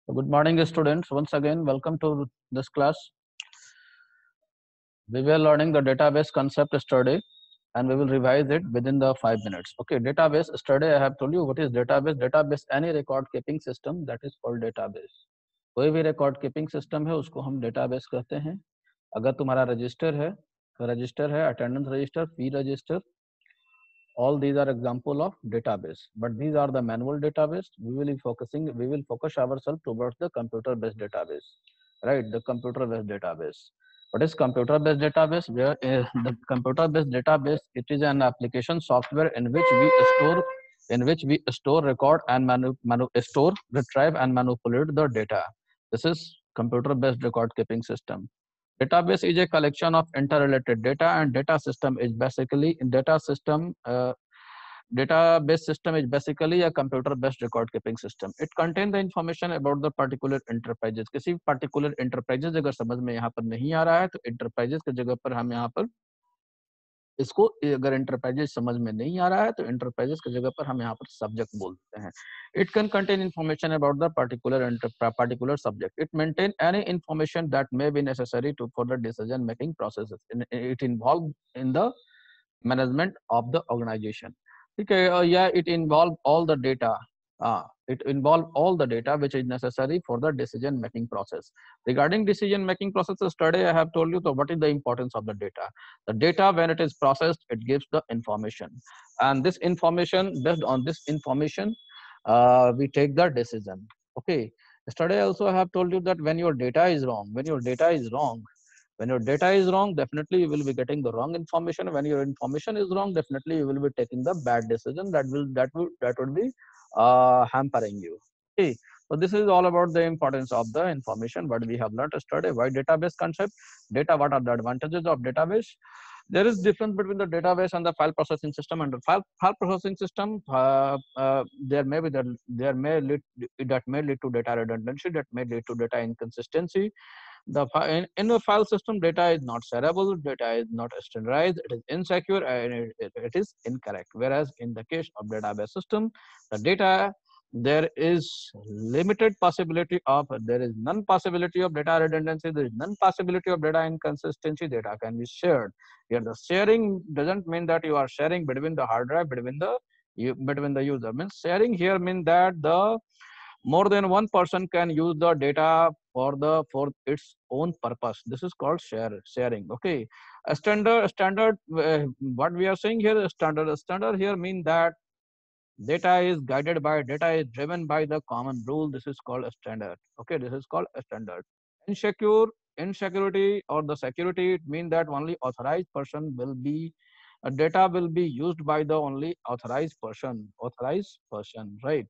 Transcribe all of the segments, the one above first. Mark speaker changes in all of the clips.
Speaker 1: Good morning, students. Once again, welcome to this class. We were learning the database concept yesterday, and we will revise it within the 5 minutes. Okay, database. Yesterday, I have told you what is database. Database any record keeping system that is called database. कोई भी record keeping system है उसको हम database कहते हैं. अगर तुम्हारा register है, attendance register, fee register, all these are example of database, but these are the manual database. We will focus ourselves towards the computer based database, right? The computer based database. What is computer based database? Where the computer based database, it is an application software in which we store, record, and store, retrieve, and manipulate the data. This is computer based record keeping system. Database is a collection of interrelated data, and database system is basically a computer based record keeping system. It contains the information about the particular enterprises. किसी particular enterprises अगर समझ में यहाँ पर नहीं आ रहा है तो enterprises की जगह पर हम यहाँ पर इसको, अगर enterprises समझ में नहीं आ रहा है तो enterprises की जगह पर हम यहाँ पर subject बोलते हैं. It can contain information about the particular subject. It maintain any information that may be necessary for the decision making processes. It involved in the management of the organization. Okay, yeah, it involve all the data. It involve all the data which is necessary for the decision making process. Regarding decision making processes, today I have told you what is the importance of the data. The data, when it is processed, it gives the information, and this information, based on this information, we take the decision. Okay. Yesterday also I have told you that when your data is wrong, definitely you will be getting the wrong information. When your information is wrong, definitely you will be taking the bad decision that would be hampering you. Okay. So this is all about the importance of the information. What we have learned yesterday. Why database concept? Data. What are the advantages of database? There is difference between the database and the file processing system. Under file processing system, there may that may lead to data redundancy, that may lead to data inconsistency. In a file system, data is not shareable, data is not standardized, it is insecure, and it is incorrect. Whereas in the case of database system, the data, there is none possibility of data redundancy, there is none possibility of data inconsistency. Data can be shared. Here the sharing doesn't mean that you are sharing between the hard drive, between the user. Means sharing here means that the more than one person can use the data for its own purpose. This is called sharing. Okay. A standard what we are saying here is standard here mean that data is driven by the common rule. This is called a standard. Okay, this is called a standard. Insecurity or the security, it means that only authorized person will be data will be used by the only authorized person, right?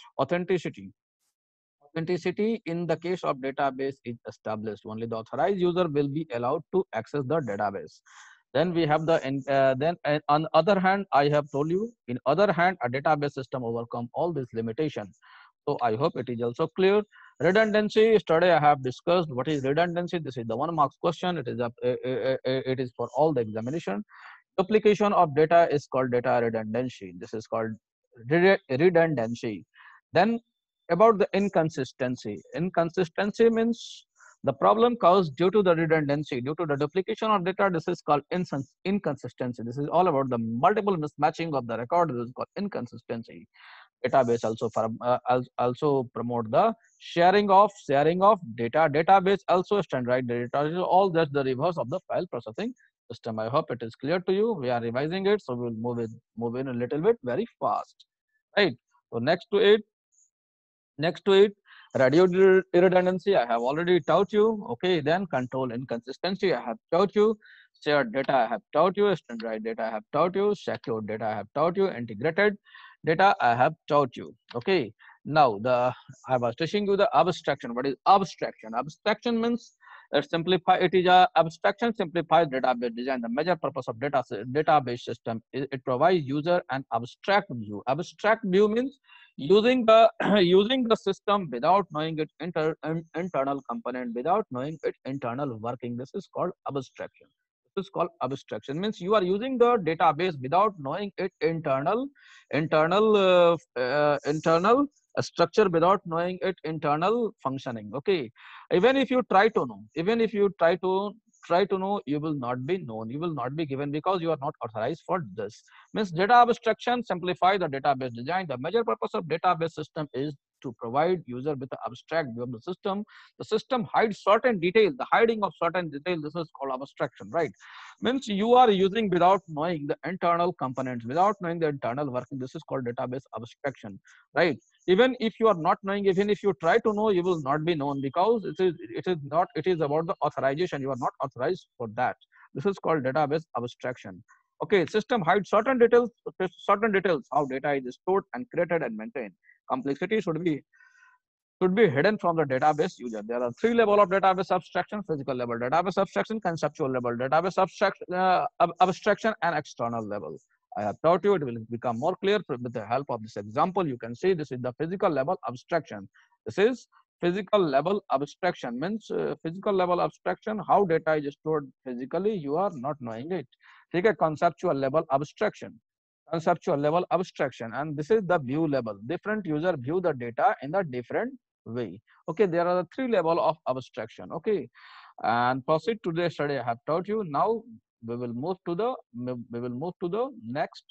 Speaker 1: Authenticity in the case of database is established. Only the authorized user will be allowed to access the database. Then we have on the other hand, I have told you, in other hand, a database system overcome all these limitations. So I hope it is also clear. Redundancy, today I have discussed what is redundancy. This is the 1 marks question. It is for all the examination. Duplication of data is called data redundancy. This is called redundancy. Then about the inconsistency. Inconsistency means the problem caused due to the redundancy, due to the duplication of data. This is called inconsistency. This is all about the multiple mismatching of the record. This is called inconsistency. Database also promote the sharing of data. Database also standardize the data. All that's the reverse of the file processing system. I hope it is clear to you. We are revising it, so we will move in a little bit very fast. Right. So next to it, radio redundancy, I have already taught you. Okay, then control inconsistency, I have taught you. Shared data, I have taught you. Standardized data, I have taught you. Secure data, I have taught you. Integrated data, I have taught you. Okay, now I was teaching you the abstraction. What is abstraction? Abstraction means it is a abstraction simplifies database design. The major purpose of database system is it provides user an abstract view. Abstract view means using the using the system without knowing its internal component, without knowing its internal working. This is called abstraction. This is called abstraction. Means you are using the database without knowing its internal a structure without knowing its internal functioning. Okay, even if you try to know, even if you try to know, you will not be known, you will not be given, because you are not authorized for this. Means data abstraction simplify the database design. The major purpose of database system is to provide user with the abstract view of the system. The system hides certain details, the hiding of certain details, this is called abstraction, right? Means you are using without knowing the internal components, without knowing the internal working, this is called database abstraction, right? Even if you are not knowing, even if you try to know, you will not be known, because it is about the authorization, you are not authorized for that. This is called database abstraction. Okay, system hides certain details, how data is stored and created and maintained. Complexity should be hidden from the database user. There are three levels of database abstraction: physical level database abstraction, conceptual level database abstraction, and external level. I have taught you, it will become more clear with the help of this example. You can see this is the physical level abstraction. This is physical level abstraction, means physical level abstraction, how data is stored physically, you are not knowing it. ठीक है, conceptual level abstraction, and this is the view level. Different user view the data in the different way. Okay, there are the three level of abstraction. Okay, and proceed to the study I have taught you. Now we will move to the next.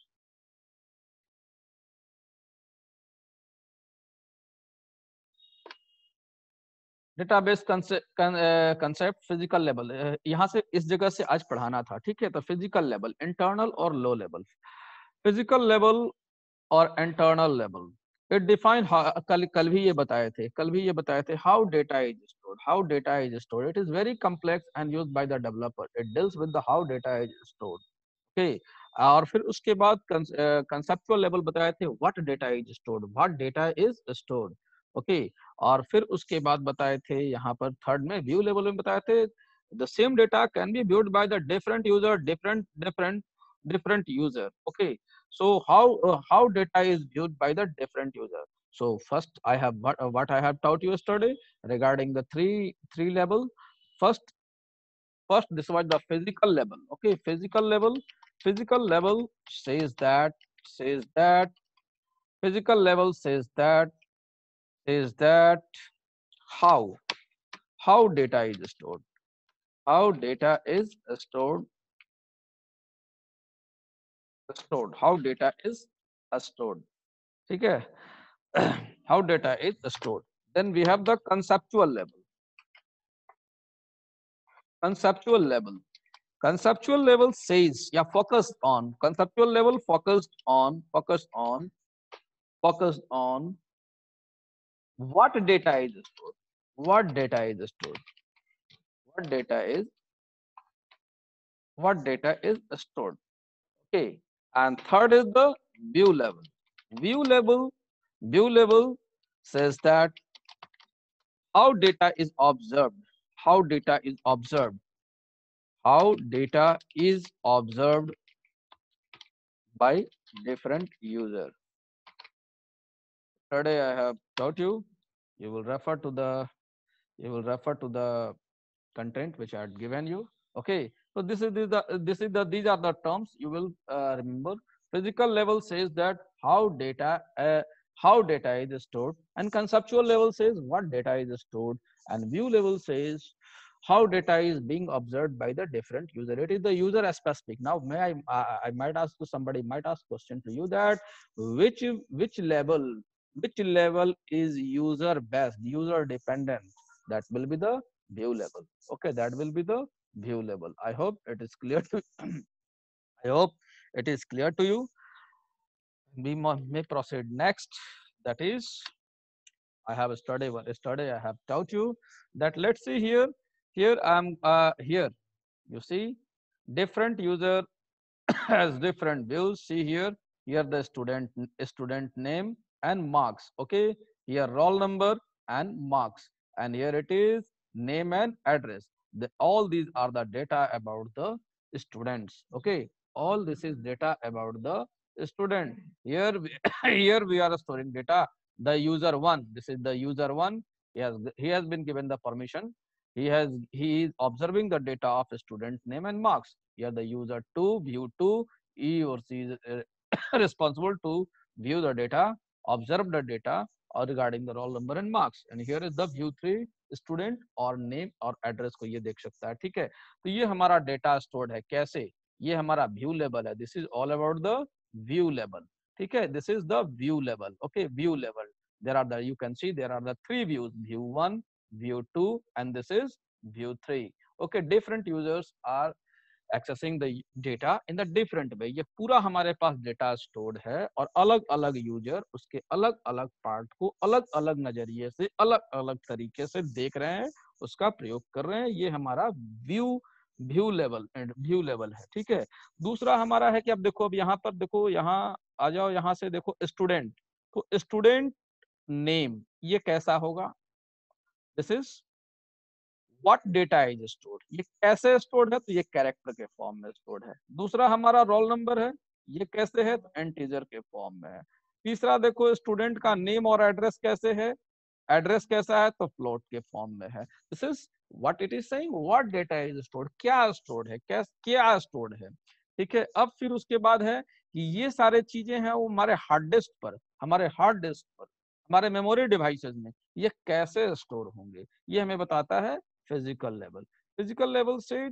Speaker 1: Database concept physical level, यहाँ से इस जगह से आज पढ़ाना था, ठीक है? तो फिजिकल लेवल, इंटरनल और लो लेवल। फिजिकल लेवल और इंटरनल लेवल, इट डिफाइन, कल भी ये बताए थे, how data is stored, it is very complex and used by the developer, it deals with the how data is stored. Okay, और फिर उसके बाद कंसेप्चुअल लेवल बताए थे, what data is stored, okay. और फिर उसके बाद बताए थे यहाँ पर थर्ड में व्यू लेवल में बताए थे, the same data can be viewed by the different user, different user. Okay, so how data is viewed by the different user? So first I have what I have taught you yesterday regarding the three level. First this was the physical level. Okay, physical level says that physical level says that how data is stored, how data is stored, how data is stored. Okay, how data is stored. Then we have the conceptual level. Conceptual level says, yeah, focused on conceptual level, focused on what data is stored, what data is stored, what data is stored. Okay, and third is the view level. View level says that how data is observed, how data is observed, how data is observed by different user. Today I have taught you. You will refer to the content which I had given you. Okay, so these are the terms you will remember. Physical level says that how data is stored, and conceptual level says what data is stored, and view level says how data is being observed by the different user. It is the user specific. Now I might ask to somebody might ask question to you that which level is user based, user dependent? That will be the view level. Okay, that will be the view level. I hope it is clear to I hope it is clear to you. We may proceed next. That is, I have studied I have taught you that. Let's see here. Here I'm here. You see, different user has different views. See here. Here the student name and marks. Okay. Here roll number and marks. And here it is name and address. All these are the data about the students. Okay. All this is data about the student. Here here we are storing data. The user one. This is the user one. He has been given the permission. He is observing the data of student name and marks. Here the user 2, view 2, he or she is responsible to view the data, observe the data or regarding the roll number and marks. And here is the view 3 student और name और address को ये देख सकता है, ठीक है। तो ये हमारा डेटा स्टोर्ड है, कैसे, ये हमारा व्यू लेवल है, this is all about the view level, ठीक है, this is the view level, okay, view level. there are the, you can see there are the three views, view 1, view 2 and this is view 3, okay। different users are accessing the data in the different way। ये पूरा हमारे पास data stored है और अलग अलग user उसके अलग अलग पार्ट को अलग अलग नजरिए से अलग अलग तरीके से देख रहे हैं, उसका प्रयोग कर रहे हैं। ये हमारा view level and view level है, ठीक है। दूसरा हमारा है कि अब देखो, अब यहाँ पर देखो, यहाँ आ जाओ, यहाँ से देखो स्टूडेंट, तो स्टूडेंट नेम ये कैसा होगा, this is what data is stored, ये कैसे स्टोर्ड है, तो ये कैरेक्टर के फॉर्म में स्टोर्ड है। दूसरा हमारा रोल नंबर है, ये कैसे है, तो इंटीजर के फॉर्म में है। तीसरा देखो स्टूडेंट का नेम और एड्रेस कैसे है, एड्रेस कैसा है, तो फ्लोट के फॉर्म में है। This is what it is saying, what data is stored, क्या स्टोर्ड है, क्या स्टोर्ड है, ठीक है। अब फिर उसके बाद है कि ये सारे चीजें हैं वो हमारे हार्ड डिस्क पर, हमारे हार्ड डिस्क पर, हमारे मेमोरी डिवाइसेस में ये कैसे स्टोर होंगे, ये हमें बताता है फिजिकल लेवल। फिजिकल लेवल से,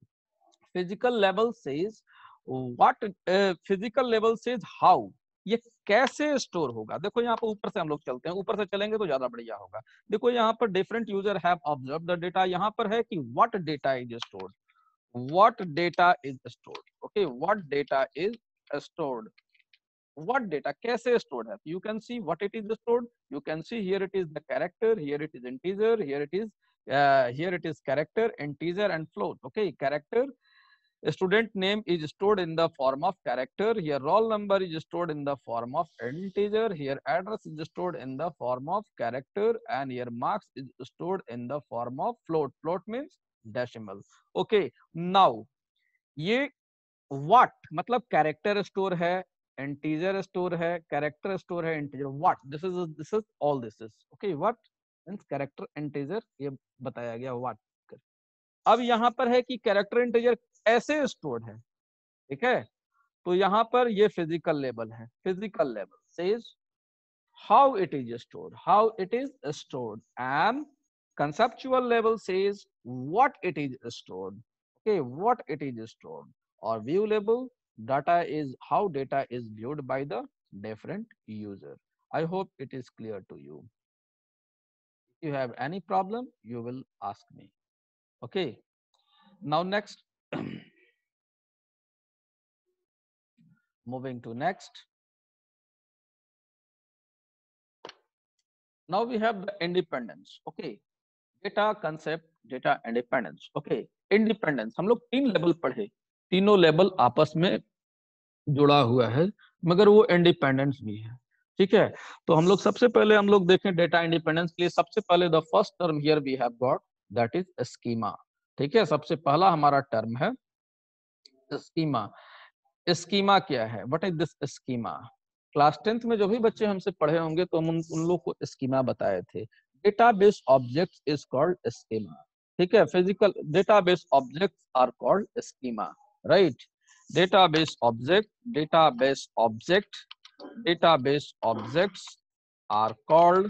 Speaker 1: physical level says what, physical level says how, ये कैसे स्टोर होगा। देखो यहाँ पर ऊपर से हम लोग चलते हैं, ऊपर से चलेंगे तो ज्यादा बढ़िया होगा। देखो यहाँ पर different user have observe the data, यहाँ पर है कि what data is stored, what data is stored, okay, what data is stored, what data कैसे stored है, you can see what it is stored, you can see here it is the character, here it is integer, here it is character, integer and float, okay। character, student name is stored in the form of character, here roll number is stored in the form of integer, here address is stored in the form of character and here marks is stored in the form of float, float means decimal, okay। now ये what मतलब character store है, integer store है, character store है, integer, what, this is all this is, okay. What means character, integer, ये बताया गया what. अब यहाँ पर है कि कैरेक्टर इंटीजर कैसे स्टोर्ड है, ठीक है। तो यहाँ पर ये फिजिकल लेवल है, physical level says how it is stored, how it is stored, and conceptual level says what it is stored, okay, what it is stored, or view level data is how data is viewed by the different user. I hope it is clear to you. If you have any problem, you will ask me, okay। Now next, moving to next. Now we have the independence, okay, data concept, data independence, okay। independence हम लोग 3 level पढ़े, तीनों level आपस में जुड़ा हुआ है, मगर वो इंडिपेंडेंस भी है, ठीक है। तो हम लोग सबसे पहले हम लोग देखें डेटा इंडिपेंडेंस के लिए, सबसे पहले the first term here we have got that is schema, ठीक है। सबसे पहला हमारा टर्म है स्कीमा। स्कीमा क्या है, what is this schema. Class 10th में जो भी बच्चे हमसे पढ़े होंगे तो हम उन लोग को स्कीमा बताए थे। Database objects is called schema, ठीक है। Physical database objects are called schema, right. Database object, database object, database objects are called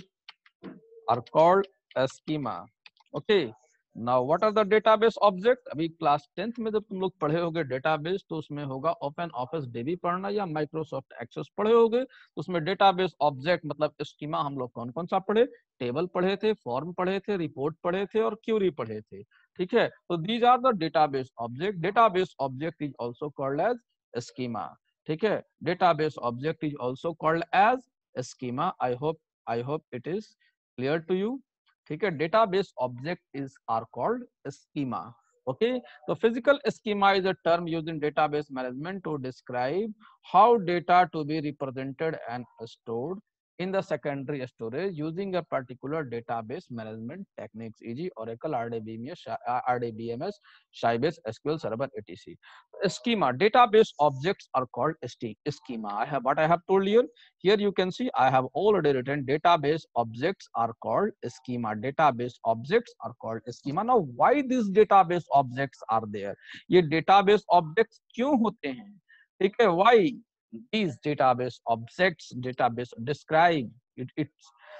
Speaker 1: schema, okay. Now what are the database object. अभी क्लास 10th में जब तुम लोग पढ़े होगे डेटाबेस तो उसमें होगा ओपन ऑफिस डीबी पढ़ना या माइक्रोसॉफ्ट एक्सेस पढ़े होगे, तो उसमें डेटाबेस ऑब्जेक्ट मतलब स्कीमा हम लोग कौन कौन सा पढ़े, टेबल पढ़े थे, फॉर्म पढ़े थे, रिपोर्ट पढ़े थे और क्यूरी पढ़े थे, ठीक है। तो these are the database object. Database object is also called as schema, ठीक है। Database object is also called as schema. I hope it is clear to you, ठीक है। Database object is are called schema, okay. तो physical schema is a term used in database management to describe how data to be represented and stored in the secondary storage using a particular database management techniques, e.g. Oracle, RDBMS, Sybase, SQL Server, etc. Schema, database objects are called schema. What I have told you here, you can see I have already written database objects are called schema. Database objects are called schema. Now why these database objects are there, ये database objects क्यों होते हैं, ठीक है। why these database objects, database describe it's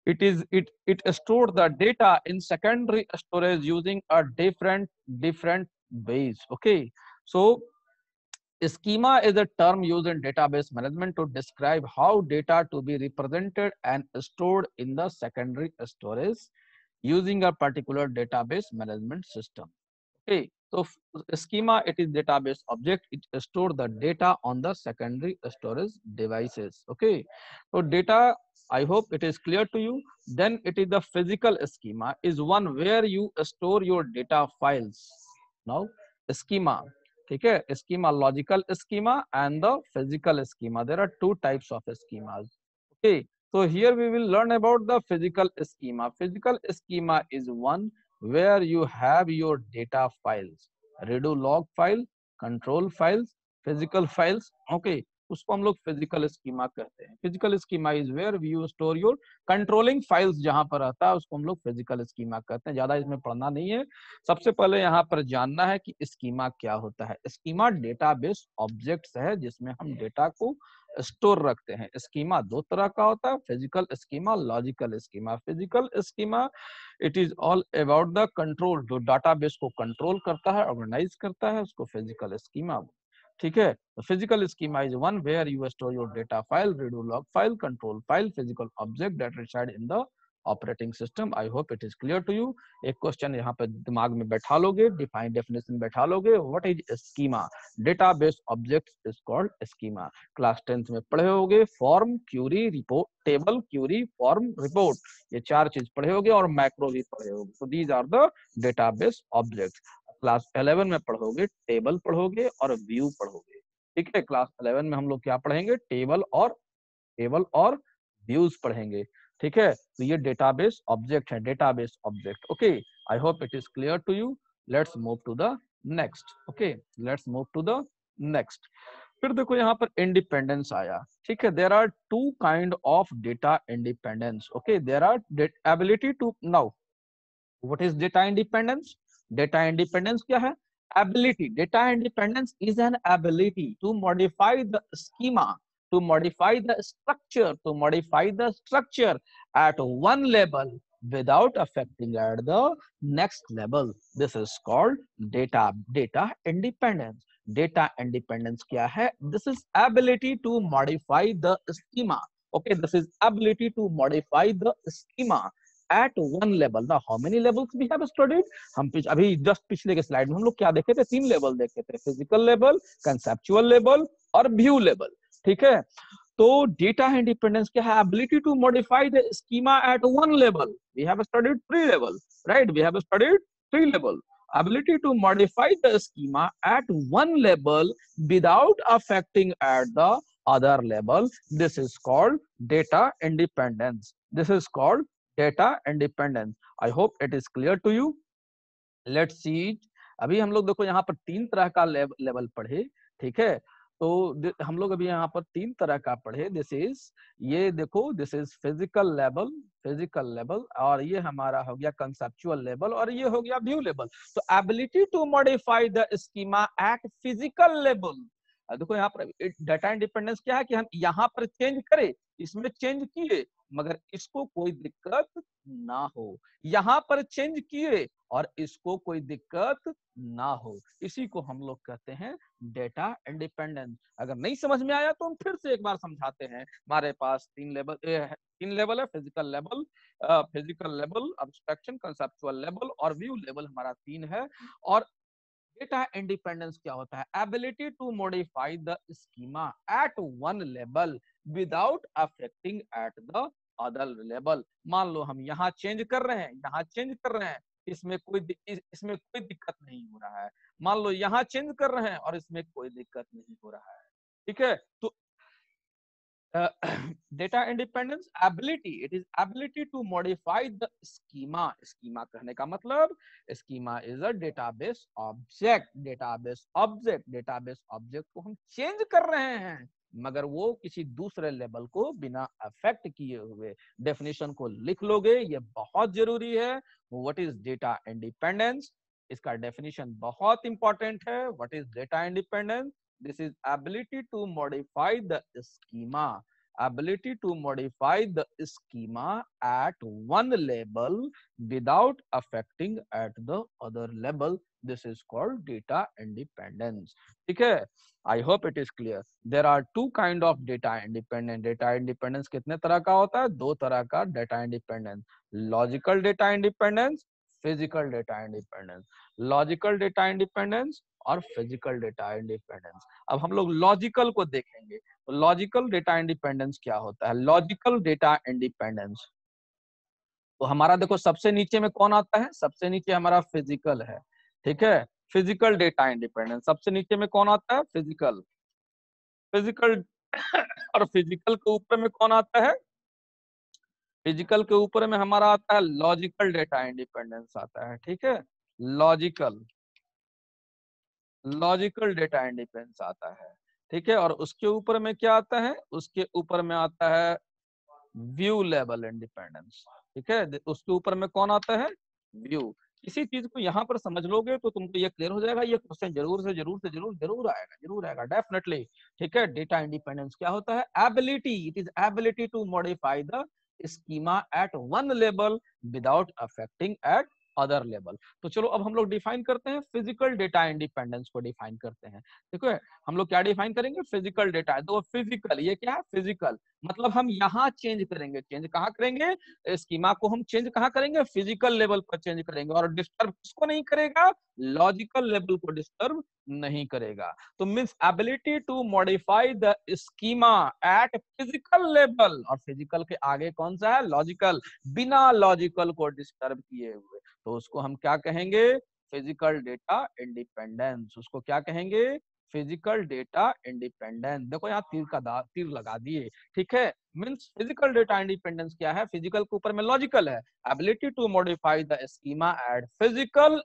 Speaker 1: it stored the data in secondary storage using a different ways. Okay, so schema is a term used in database management to describe how data to be represented and stored in the secondary storage using a particular database management system. Okay, so schema, it is database object. It store the data on the secondary storage devices. Okay, so data, I hope it is clear to you. Then it is the physical schema is one where you store your data files. Now schema, okay, schema, logical schema and the physical schema. There are two types of schemas. Okay, so here we will learn about the physical schema. Physical schema is one where you have your data files, redo log file, control files, physical files. Okay, उसको हम लोग physical schema कहते हैं. Physical schema is where you store your controlling files. जहां पर रहता है उसको हम लोग physical schema कहते हैं. ज्यादा इसमें पढ़ना नहीं है. सबसे पहले यहाँ पर जानना है कि schema क्या होता है. schema database objects है जिसमें हम डेटा को स्टोर रखते हैं. स्कीमा दो तरह का होता है, physical schema, logical schema. Physical schema it is all about the control, जो डाटाबेस को कंट्रोल करता है, ऑर्गेनाइज करता है, उसको फिजिकल स्कीमा. ठीक है, physical schema is one where you store your data file, redo log file, control file, physical object that reside in the operating system. I hope it is clear to you. एक question यहाँ पे दिमाग में बैठा लोगे, define definition बैठा लोगे. What is schema? Database object is called schema. Class 10th में पढ़े होगे form, query, report, table, query, form, report. ये चार चीज पढ़े होगे और मैक्रो भी पढ़े होगे. तो these are the database objects. Class 11 में पढ़ोगे टेबल पढ़ोगे और व्यू पढ़ोगे. ठीक है, क्लास 11 में हम लोग क्या पढ़ेंगे? टेबल और व्यूज पढ़ेंगे. ठीक है, तो ये डेटाबेस ऑब्जेक्ट है, database object. Okay, I hope it is clear to you. Let's move to the next. Okay, let's move to the next. फिर देखो यहाँ पर इंडिपेंडेंस आया. ठीक है, there are two kind of data independence. Okay, there are ability to. Now what is data independence? Data independence क्या है? ability. Data independence is an ability to modify the schema, to modify the structure at one level without affecting at the next level. This is called data independence. Data independence क्या है? This is ability to modify the schema. Okay, this is ability to modify the schema at one level. Now how many levels we have studied? हम अभी just पिछले के slide में हम लोग क्या देखे थे? 3 लेवल देखे थे, फिजिकल लेवल, कंसेप्चुअल लेवल और व्यू लेवल. ठीक है, तो डेटा इंडिपेंडेंस क्या है? Ability to modify the schema at one level. We have studied 3 level, right? We have studied 3 level. ability to modify the schema at one level without affecting at the other level. This is called data independence. This is called data independence. I hope it is clear to you. Let's see. अभी हम लोग देखो यहाँ पर 3 तरह का level पढ़े. ठीक है, तो हम लोग अभी यहाँ पर 3 तरह का पढ़े. दिस इज, ये देखो, दिस इज फिजिकल लेवल और ये हमारा हो गया कंसेप्चुअल लेवल और ये हो गया व्यू लेवल. तो ability to modify the schema at physical level. देखो यहाँ पर डाटा इंडिपेंडेंस क्या है कि हम यहाँ पर चेंज करें, इसमें चेंज किए मगर इसको कोई दिक्कत ना हो, यहाँ पर चेंज किए और इसको कोई दिक्कत ना हो. इसी को हम लोग कहते हैं डेटा इंडिपेंडेंस. अगर नहीं समझ में आया तो हम फिर से एक बार समझाते हैं. हमारे पास 3 लेवल है. Physical level, abstraction, conceptual level और व्यू लेवल. हमारा 3 है. और डेटा इंडिपेंडेंस क्या होता है? Ability to modify the schema at one level without affecting at the other level. मान लो हम यहाँ चेंज कर रहे हैं, यहाँ चेंज कर रहे हैं, इसमें कोई दिक्कत नहीं हो रहा है. मान लो यहाँ चेंज कर रहे हैं और इसमें कोई दिक्कत नहीं हो रहा है. ठीक है, तो data independence ability, it is ability to modify the schema. schema कहने का मतलब schema is a database object. database object को हम चेंज कर रहे हैं मगर वो किसी दूसरे लेवल को बिना अफेक्ट किए हुए. डेफिनेशन को लिख लोगे, ये बहुत जरूरी है. What is data independence? इसका डेफिनेशन बहुत इंपॉर्टेंट है. What is data independence? This is ability to modify the schema. ability to modify the schema at one level without affecting at the other level. This is called data independence. ठीक है, I hope it is clear. There are two kind of data independence. Data independence कितने तरह का होता है? दो तरह का data independence. Logical data independence, physical data independence. Logical data independence और फिजिकल डेटा इंडिपेंडेंस. अब हम लोग लॉजिकल को देखेंगे. तो लॉजिकल डेटा इंडिपेंडेंस क्या होता है? लॉजिकल डेटा इंडिपेंडेंस, तो हमारा देखो सबसे नीचे में कौन आता है? सबसे नीचे हमारा फिजिकल है. ठीक है, फिजिकल डेटा इंडिपेंडेंस सबसे नीचे में कौन आता है? फिजिकल. फिजिकल और फिजिकल के ऊपर में कौन आता है? फिजिकल के ऊपर में हमारा आता है लॉजिकल डेटा इंडिपेंडेंस आता है. ठीक है, लॉजिकल लॉजिकल डेटा इंडिपेंडेंस आता है. ठीक है, और उसके ऊपर में क्या आता है? उसके ऊपर में आता है व्यू लेवल इंडिपेंडेंस. ठीक है, उसके ऊपर में कौन आता है? व्यू. इसी चीज को यहाँ पर समझ लोगे तो तुमको ये क्लियर हो जाएगा. ये क्वेश्चन जरूर से जरूर से जरूर जरूर आएगा डेफिनेटली. ठीक है, डेटा इंडिपेंडेंस क्या होता है? Ability, it is ability to modify the schema at one level without affecting at other level. तो चलो अब हम लोग डिफाइन करते हैं फिजिकल डेटा इंडिपेंडेंस को डिफाइन करते हैं. ठीक है, हम लोग क्या डिफाइन करेंगे? Physical data. तो फिजिकल, ये क्या है? फिजिकल. मतलब हम यहाँ चेंज करेंगे. चेंज कहाँ करेंगे? स्कीमा को हम चेंज कहाँ करेंगे? फिजिकल लेवल पर चेंज करेंगे. और डिस्टर्ब किसको नहीं करेगा? लॉजिकल लेवल को डिस्टर्ब नहीं करेगा. तो means ability to modify the schema at physical level. और फिजिकल के आगे कौन सा है? लॉजिकल. बिना लॉजिकल को डिस्टर्ब किए हुए. तो उसको हम क्या कहेंगे? Physical data independence. उसको क्या कहेंगे? Physical data independence. देखो यहाँ तीर लगा दिए. ठीक है, मींस फिजिकल डेटा इंडिपेंडेंस क्या है? फिजिकल के ऊपर में लॉजिकल है. Ability to modify the schema at physical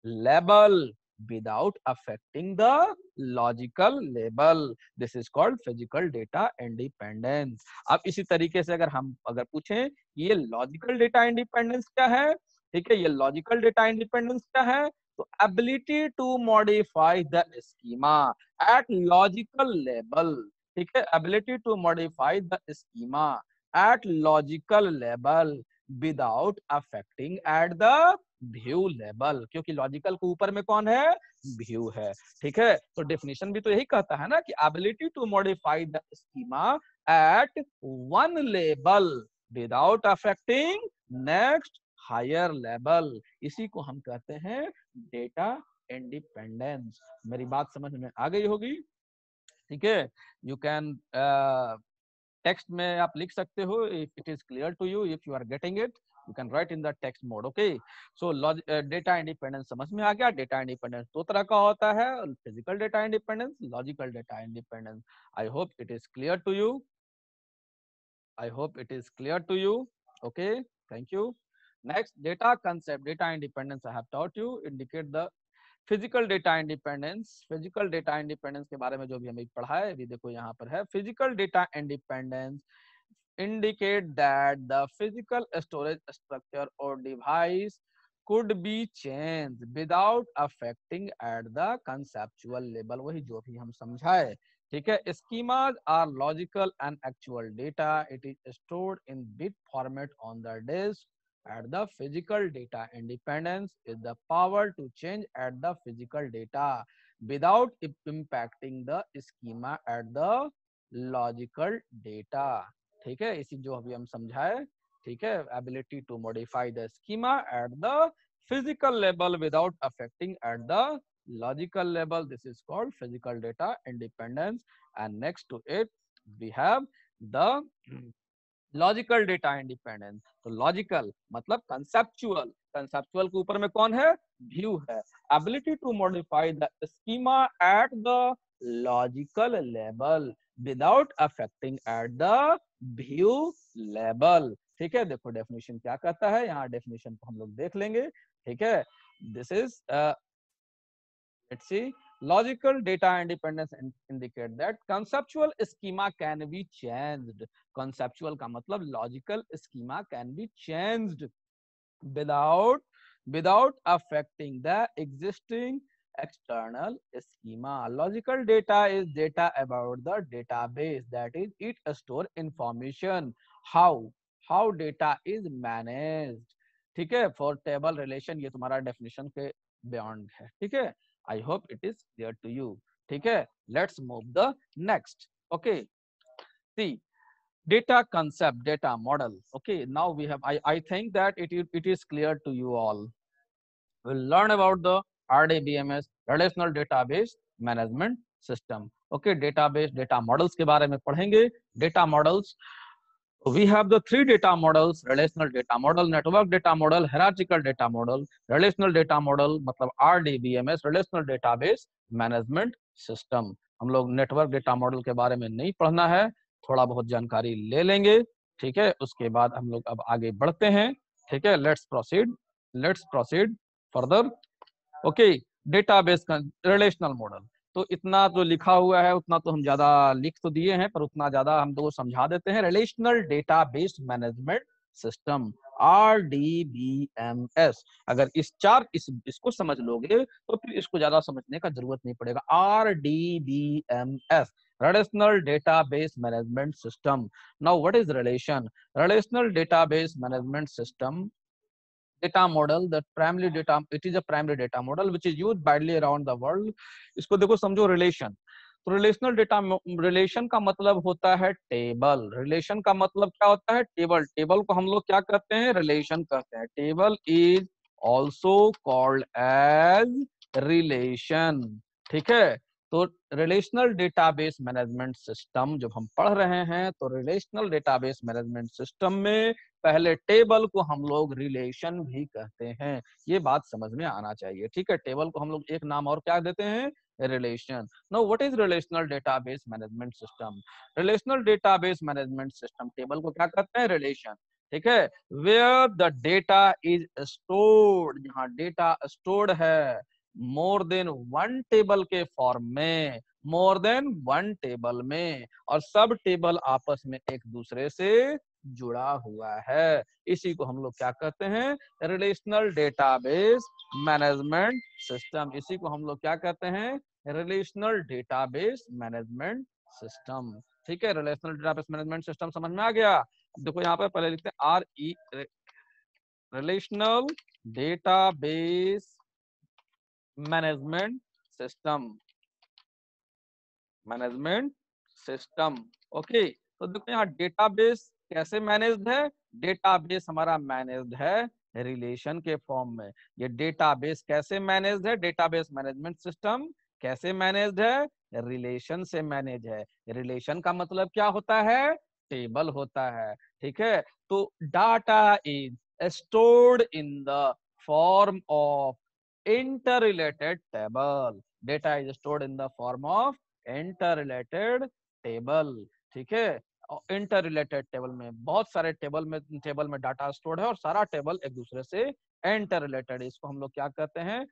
Speaker 1: level without affecting the logical level. This is called physical data independence. अब इसी तरीके से अगर पूछें ये लॉजिकल डेटा इंडिपेंडेंस क्या है? ठीक है, ये लॉजिकल डेटा इंडिपेंडेंस क्या है? तो ability to modify the schema at logical level. ठीक है, ability to modify the schema at logical level without affecting at the view level. क्योंकि लॉजिकल के ऊपर में कौन है? व्यू है. ठीक है, तो डेफिनेशन भी तो यही कहता है ना कि ability to modify the schema at one level without affecting next higher level. इसी को हम कहते हैं डेटा इंडिपेंडेंस. मेरी बात समझ में आ गई होगी. ठीक है, यू कैन टेक्स्ट में आप लिख सकते हो if it is clear to you. If you are getting it you can write in the text mode. okay, so data independence समझ में आ गया. data independence दो तरह का होता है, physical data independence, logical data independence. I hope it is clear to you. I hope it is clear to you. Okay, thank you. Next, data concept. Data independence I have taught you. Indicate the physical data independence. Physical data independence के बारे में जो भी हमें पढ़ा है अभी देखो यहाँ पर है. Physical data independence indicate that the physical storage structure or device could be changed without affecting at the conceptual level. वही जो भी हम समझाए. ठीक है, schemas are logical and actual data. It is stored in bit format on the disk. At the physical data independence is the power to change at the physical data without impacting the schema at the logical data. ठीक है, इसी जो अभी हम समझाए. ठीक है, ability to modify the schema at the physical level without affecting at the logical level. This is called physical data independence. And next to it we have the logical data independence. तो logical मतलब conceptual. Conceptual के ऊपर में कौन है? View है. Ability to modify the schema at the logical level without affecting at the view level. ठीक है, देखो डेफिनेशन क्या कहता है. यहाँ डेफिनेशन को हम लोग देख लेंगे. ठीक है, this is let's see, logical data independence indicate that conceptual schema can be changed. Conceptual का मतलब logical schema can be changed without affecting the existing external schema. Logical data is data about the database, that is it store information, how data is managed. ठीक है, for table relation ये तुम्हारा definition के beyond है. ठीक है, I hope it is clear to you. ठीक है, let's move the next. Okay, see, data concept, data model. Okay, now we have, I think that it is clear to you all. We'll learn about the RDBMS, Relational Database Management System. Okay, database, data models के बारे में पढ़ेंगे. Data models, we have the three data models: relational data model, network data model, hierarchical data model. Relational data model मतलब RDBMS, Relational Database Management System. हम लोग network data model के बारे में नहीं पढ़ना है, थोड़ा बहुत जानकारी ले लेंगे. ठीक है, उसके बाद हम लोग अब आगे बढ़ते हैं. ठीक है, let's proceed further. Okay, database का रिलेशनल मॉडल. तो इतना जो लिखा हुआ है उतना तो हम ज्यादा लिख तो दिए हैं, पर उतना ज्यादा हम तो समझा देते हैं. Relational database management system, RDBMS. अगर इसको समझ लोगे तो फिर इसको ज्यादा समझने का जरूरत नहीं पड़ेगा. RDBMS, Relational Database Management System. Now what is relation? Relational Database Management System data model, that primary data, it is a primary data model which is used widely around the world. इसको देखो, समझो relation. तो relational data, relation का मतलब होता है table. Relation का मतलब क्या होता है? टेबल. टेबल को हम लोग क्या कहते हैं? रिलेशन कहते हैं. Table is also called as relation. ठीक है, तो रिलेशनल डेटाबेस मैनेजमेंट सिस्टम जब हम पढ़ रहे हैं तो रिलेशनल डेटाबेस मैनेजमेंट सिस्टम में पहले टेबल को हम लोग रिलेशन भी कहते हैं. ये बात समझ में आना चाहिए. ठीक है, टेबल को हम लोग एक नाम और क्या देते हैं? Relation. Now what is relational database management system? Relational database management system table को क्या कहते हैं? रिलेशन. ठीक है, where the data is stored, जहां डेटा स्टोर्ड है मोर देन वन टेबल के फॉर्म में, मोर देन वन टेबल में, और सब टेबल आपस में एक दूसरे से जुड़ा हुआ है. इसी को हम लोग क्या कहते हैं? Relational database management system. इसी को हम लोग क्या कहते हैं? Relational database management system. ठीक है, रिलेशनल डेटाबेस मैनेजमेंट सिस्टम समझ में आ गया. देखो यहाँ पे पहले लिखते हैं RE, relational database management system. Management system. Okay, तो देखो यहाँ डेटाबेस कैसे मैनेज्ड है? डेटाबेस हमारा मैनेज्ड है रिलेशन के फॉर्म में. ये डेटाबेस कैसे मैनेज्ड है? डेटाबेस मैनेजमेंट सिस्टम कैसे मैनेज्ड है? रिलेशन से मैनेज है. रिलेशन का मतलब क्या होता है? टेबल होता है. ठीक है, तो data is stored in the form of interrelated table. Data is stored in the form of interrelated table. ठीक है, इंटररिलेटेड टेबल में बहुत सारे टेबल में डाटा स्टोर्ड है और सारा टेबल एक दूसरे से इंटररिलेटेड. इसको हम लोग क्या कहते हैं?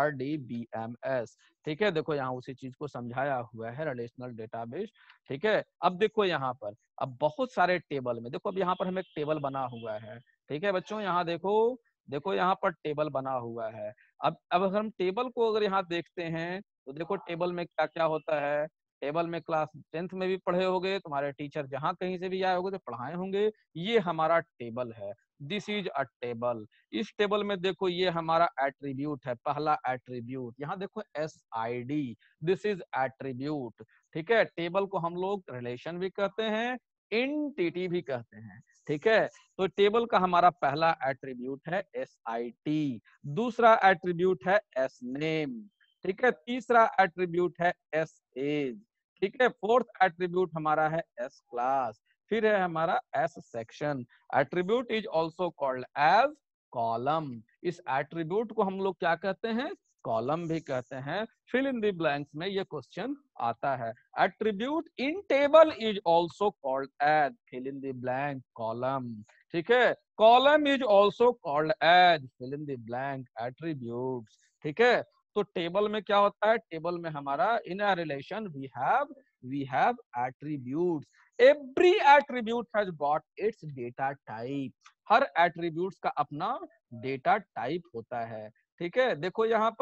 Speaker 1: RDBMS. ठीक है, देखो यहाँ उसी चीज को समझाया हुआ है, रिलेशनल डेटाबेस. ठीक है, अब देखो यहाँ पर, अब बहुत सारे टेबल में देखो, अब यहाँ पर हमें एक टेबल बना हुआ है. ठीक है बच्चों, यहाँ देखो यहाँ पर टेबल बना हुआ है. अब अगर हम टेबल को अगर यहाँ देखते हैं तो देखो टेबल में क्या क्या होता है. टेबल में क्लास 10th में भी पढ़े होंगे, तुम्हारे टीचर जहां कहीं से भी आए होंगे तो पढ़ाए होंगे. ये हमारा टेबल है. This is a table. इस टेबल में देखो ये हमारा एट्रीब्यूट है. पहला एट्रीब्यूट यहाँ देखो SID, दिस इज एट्रीब्यूट. ठीक है, टेबल को हम लोग रिलेशन भी कहते हैं, एंटिटी भी कहते हैं. ठीक है, तो टेबल का हमारा पहला एट्रीब्यूट है SIT, दूसरा एट्रीब्यूट है SNAME. ठीक है, तीसरा एट्रीब्यूट है SAGE. ठीक है, फोर्थ एट्रीब्यूट हमारा है SClass. फिर है हमारा SSection. Attribute is also called as column. इस एट्रीब्यूट को हम लोग क्या कहते हैं? कॉलम भी कहते हैं. फिल इन द ब्लैंक्स में ये क्वेश्चन आता है. Attribute in table is also called as, fill in the blank, column. ठीक है, column is also called as, fill in the blank, attributes. ठीक है, तो टेबल में क्या होता है? टेबल में हमारा in a relation we have attributes. Every attribute has got its data type. हर एट्रीब्यूट्स का अपना डेटा टाइप होता है. ठीक है, देखो यहाँ पर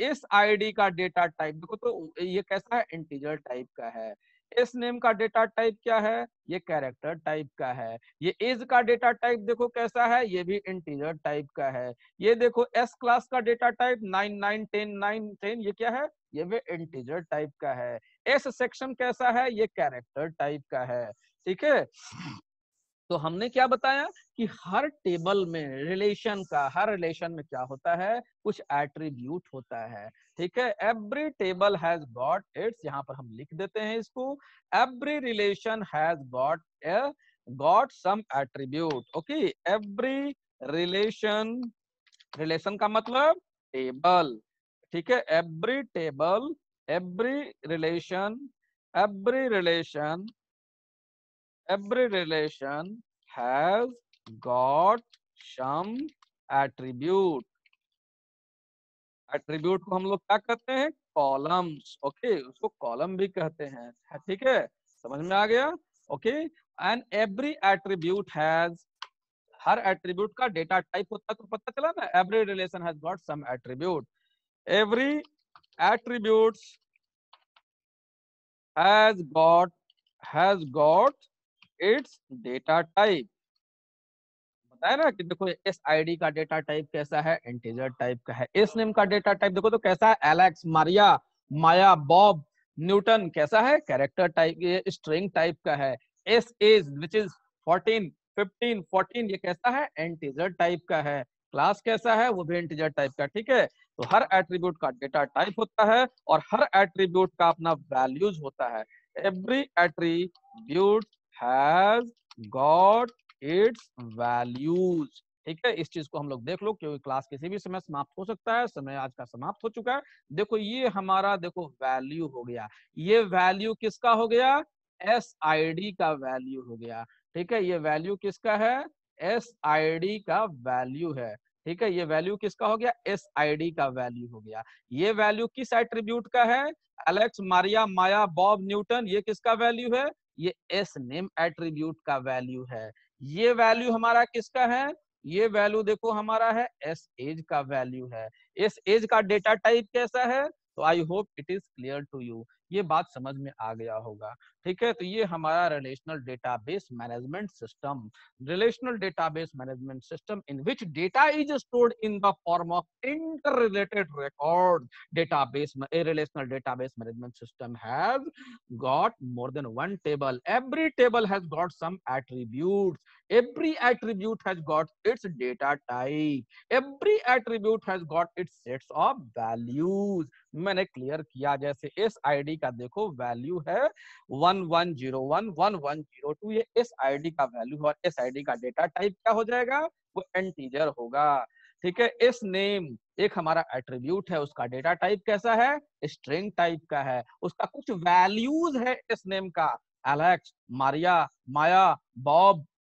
Speaker 1: इस आईडी का डेटा टाइप देखो तो ये कैसा है, इंटीजर टाइप का है। इस नेम का डेटा टाइप क्या है, ये कैरेक्टर टाइप का है। ये एज का डेटा टाइप देखो कैसा है, ये भी इंटीजर टाइप का है। ये देखो एस क्लास का डेटा टाइप 9 9 10 9 10 ये क्या है, ये भी इंटीजर टाइप का है। एस सेक्शन कैसा है, ये कैरेक्टर टाइप का है। ठीक है, तो हमने क्या बताया कि हर टेबल में रिलेशन का, हर रिलेशन में क्या होता है, कुछ एट्रीब्यूट होता है। ठीक है, every table has got its, यहाँ पर हम लिख देते हैं इसको, every relation has got some attribute. Okay, every relation, relation का मतलब टेबल। ठीक है, every table, every relation, every relation, every relation has got some attribute। Attribute को हम लोग क्या कहते हैं, कॉलम्स। ओके, उसको कॉलम भी कहते हैं। ठीक है, समझ में आ गया। Okay, and every attribute has, हर एट्रीब्यूट का डेटा टाइप होता है, तो पता चला ना, every relation has got some attribute. Every attributes has got its data type. बताया ना कि देखो इस आईडी का डेटा टाइप कैसा है, इंटीजर टाइप का है। इस नेम का डेटा टाइप देखो तो कैसा है, Alex, Maria, Maya, Bob, Newton कैसा है, कैरेक्टर टाइप, ये स्ट्रिंग टाइप का है। इस एज विच इज 14 15 14 ये कैसा है, इंटीजर टाइप का है। क्लास कैसा है, वो भी इंटीजर टाइप का। ठीक है, तो हर एट्रीब्यूट का डेटा टाइप होता है और हर एट्रीब्यूट का अपना वैल्यूज होता है। Every attribute has got its values. ठीक है, इस चीज को हम लोग देख लो, क्योंकि क्लास किसी भी समय समाप्त हो सकता है। समय आज का समाप्त हो चुका है। देखो ये हमारा देखो वैल्यू हो गया, ये वैल्यू किसका हो गया, एस आई डी का वैल्यू हो गया। ठीक है, ये वैल्यू किसका है, एस आई डी का वैल्यू है। ठीक है, ये वैल्यू किसका हो गया, एस आई डी का वैल्यू हो गया। ये वैल्यू किस एट्रीब्यूट का है, Alex, Maria, Maya, Bob, Newton, ये किसका वैल्यू है, ये एस नेम एट्रीब्यूट का वैल्यू है। ये वैल्यू हमारा किसका है, ये वैल्यू देखो हमारा है एस एज का वैल्यू है। इस एज का डेटा टाइप कैसा है, तो I hope it is clear to you, ये बात समझ में आ गया होगा। ठीक है, तो ये हमारा relational database management system, relational database management system in which data is stored in the form of interrelated record. Database, a relational database management system has got more than one table. Every table has got some attributes. Every attribute has got its data type. Every attribute has got its sets of values. मैंने clear किया, जैसे इस ID का देखो value है 1101 1102, ये इस ID का वैल्यू है और इस आईडी का डेटा टाइप क्या हो जाएगा, वो इंटीजर होगा। ठीक है, इस नेम एक हमारा एट्रीब्यूट है, उसका डेटा टाइप कैसा है, स्ट्रिंग टाइप का है। उसका कुछ वैल्यूज है इस नेम का, एलेक्स, मारिया, माया, बॉब,